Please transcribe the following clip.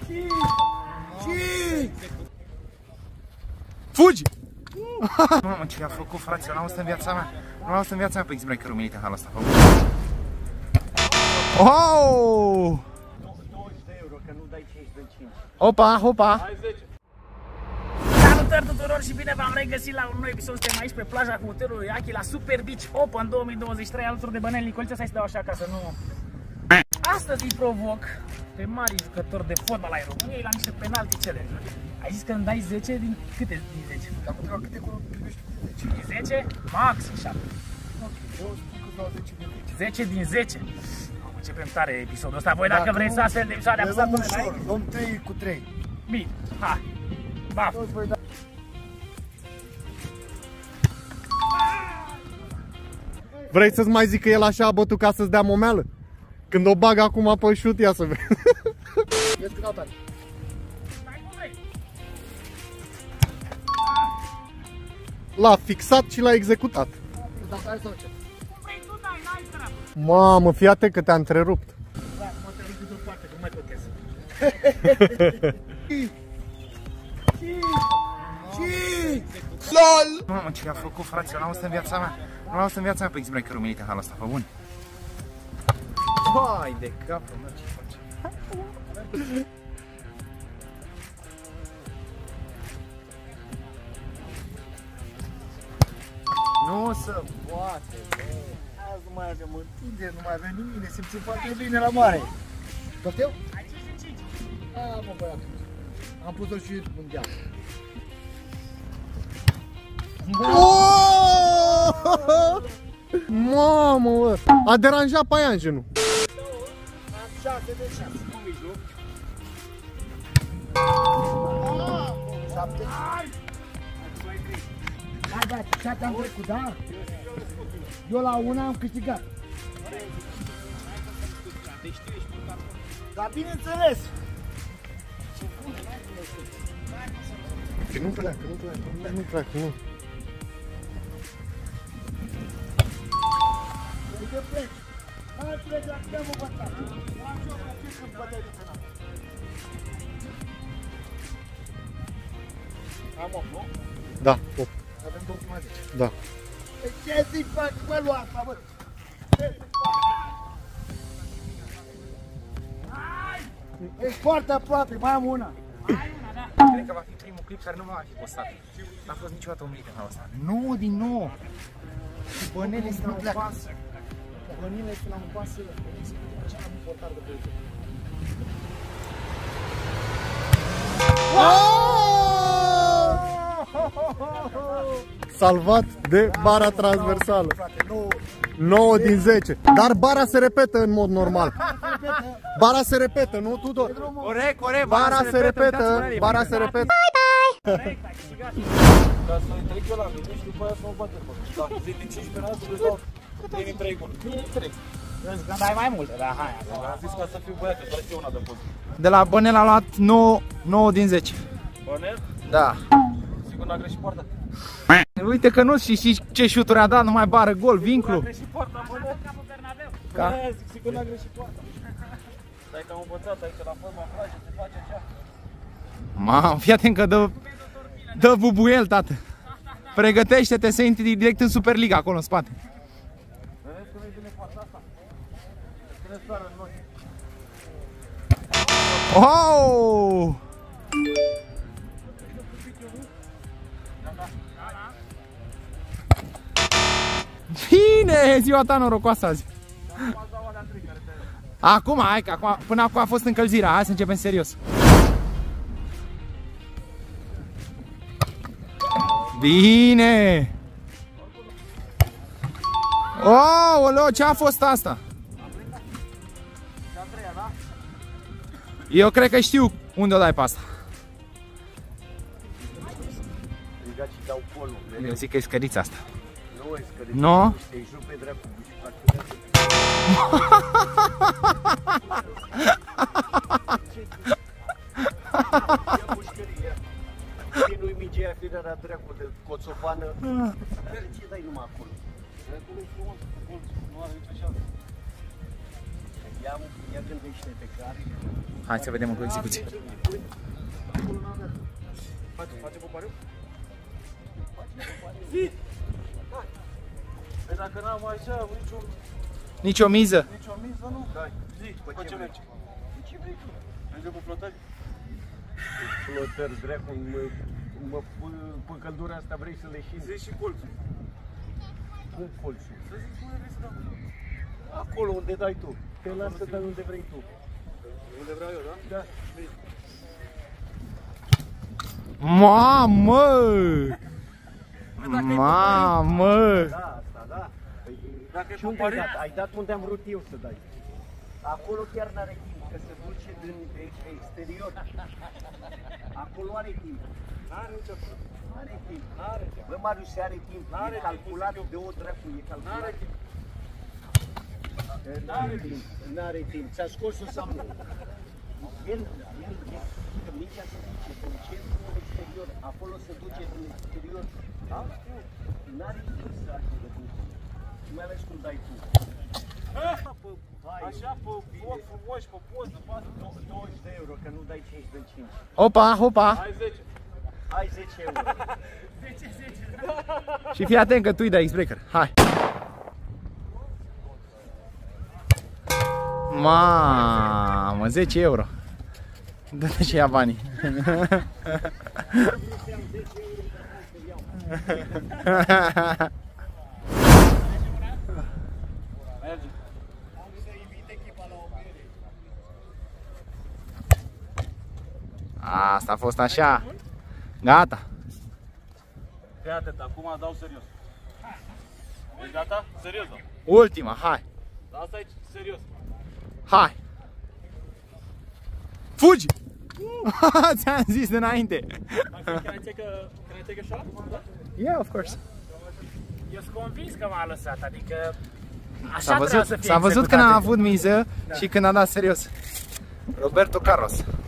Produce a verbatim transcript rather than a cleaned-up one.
Fugi! Mamă, ce a făcut, frate, eu n-am auzit în viața mea. Nu am auzit în viața mea pe X-Breaker-ul umilit în halul ăsta. Oh! douăzeci de euro, că nu dai cincizeci de cinci. Opa, opa! Hai zece. Salutări tuturor și bine v-am regăsit la un nou episod. Suntem aici pe plaja cu hotelul Iachi la Super Beach Open două mii douăzeci și trei alături de Bănel Nicoliță. Hai să dau așa ca să nu... Astăzi îi provoc pe mari jucători de fotbal ai României la niște penalti challenge. Ai zis că îmi dai zece din câte din zece? Dar cu treaba câte acolo privești cu zece? Din zece? Maxim șapte. Ok, eu spun că dau zece din zece. zece din zece. Începem tare episodul ăsta. Voi dacă vreți astfel de episoade apăsați pe like. Luăm trei cu trei. Bine, hai. Baf. Vrei să-ți mai zic că el așa a bătut ca să-ți dea momeală? Când o bag acum pe șut, ia să vezi. Vezi cât au tare. L-a fixat și l-a executat. Dar hai să ce? Mamă, fii atent că te-a întrerupt. Da, mă te ridic de parte, nu mai tochez. LOL! Mamă, ce a făcut, frate, eu n-am auzit în viața mea. Nu am auzit în viața mea pe X-Breaker-ul umilit în halul ăsta, pe bun. Vai de capul meu, ce face? Nu se poate, bă. Azi nu mai avem întinderi, nu mai avem nimic, ne simțim foarte bine la mare. Tot eu? Ai cincizeci și cinci. A, mă băiatul. Am pus-o și în geam. Mamă, bă! A deranjat paianjenul. Am șase de șase. Cu mijloc. Șapte. Hai, băi, șapte am trecut, da? Eu la una am câștigat. Dar bineînțeles. Că nu pleacă, nu pleacă, nu pleacă, nu. Uite plec. Hai plec, dacă te-am învățat. Am și eu copii când băteai de penal. Am opt, nu? Da, opt. Avem douăzeci. Da. Ce zic, fac, bă, lua asta, bă? Ce zic, fac? Ești foarte aproape, mai am una. Cred că va fi primul clip care nu va fi postat. N-a fost niciodată umilit în halul ăsta. Nu, din nou! Bănele este la un pleacă. Bănile este la un pasă. Cea mai important de pe YouTube. Salvat de bara transversală. nouă din zece. Dar bara se repetă în mod normal. Bara se repetă, nu, Tudor? Corect, corect. Bara se repetă, bara se repetă. Ca să-i trec eu la mine și după aia să mă bate. Dacă zic din cinci penal, să dau din trei gol. Din trei. Crezi că dai mai multe, dar hai. Am zis ca să fiu băiat, că doar știu una de post. De la Bănel a luat nouă din zece. Bănel? Da. Sigur n-a greșit poarta? Uite că nu, și, și ce șuturi a dat, nu mai bară gol, vinclu. N-a greșit poarta, Bănel? Ca? Aia zic, sigur n-a greșit poarta. Stai că am învățat aici la forma frage, se face așa. Mamă, fii atent că dă, dă bubuiel, tată. Pregătește-te să intri direct în Superliga, acolo în spate. Vedeți că nu-i bine poarta asta? Trebuie să în noi. Oh! Bine, ziua ta norocoasă azi. Acum, hai că acum, până acum a fost încălzirea, hai să începem serios. Bine! Oh, oleo, ce a fost asta? Eu cred că știu unde o dai pe asta. Rigați și dau polul. Eu zic că e scărița asta. Nu e scărița. Nu? Te-i jur pe dreapta. Nu-i mingea firea dracu de coțofană. Ce dai numai acolo? Acolo e frumos, nu are nicio șansă. Ia-mă, ia gândește-te care. Hai să vedem încă o execuție. Face popariu? Zi! Păi dacă n-am așa, nicio... Nici o miză? Nici o miză, nu? Dai, zi, pe ce mergi? Ce vrei tu? Mergem cu flotări? Flotări, dracu, mă, mă, pe căldura asta vrei să le și Zi și colțul. cum colțul? Să zici unde vrei să dau. Acolo unde dai tu. Te las să dai unde vrei tu. Unde vreau eu, da? Da. Mamă! Mamă! Da, asta, da. Păi, Dacă e și unde ai popariu? dat? Ai dat unde am vrut eu să dai. Acolo chiar n-are timp, că se duce din ex- exterior. Acolo are timp. N-are nicio problemă. Are timp. N-are timp. Bă, Marius, are timp. N-are E timp, calculat cum zic de o dracu, e calculat. N-are timp. N-are timp. N-are timp. Ți-a scos-o Samu. El, el, el, că mingea se duce din centru exterior. Acolo se duce din exterior. Da? N-are timp să ajungă din acolo. Și mai ales cum dai tu. Așa, pe foc frumos, pe poză, față. douăzeci de euro, că nu dai cinci de cinci. Opa, opa! Hai zece. Hai zece euro. Și fii atent că tu-i dai X-Breaker. Hai! Mamă, zece euro. Dă-te și ia banii. Merge. Asta a fost așa. Gata. Fii atent, acum dau serios. Ești gata? Serios, da? Ultima, hai. Asta e serios. Hai. Fugi! Ți-am zis înainte. Can I take a, can I take a shot? Yeah, of course. Eu sunt convins că m-a lăsat, adică așa S-a trebuia văzut, să fie s-a văzut când am executate. avut miză și când a dat serios. Roberto Carlos.